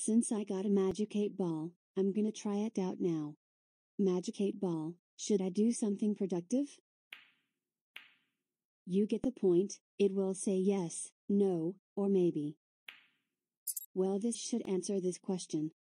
Since I got a Magic 8 Ball, I'm gonna try it out now. Magic 8 Ball, should I do something productive? You get the point, it will say yes, no, or maybe. Well, this should answer this question.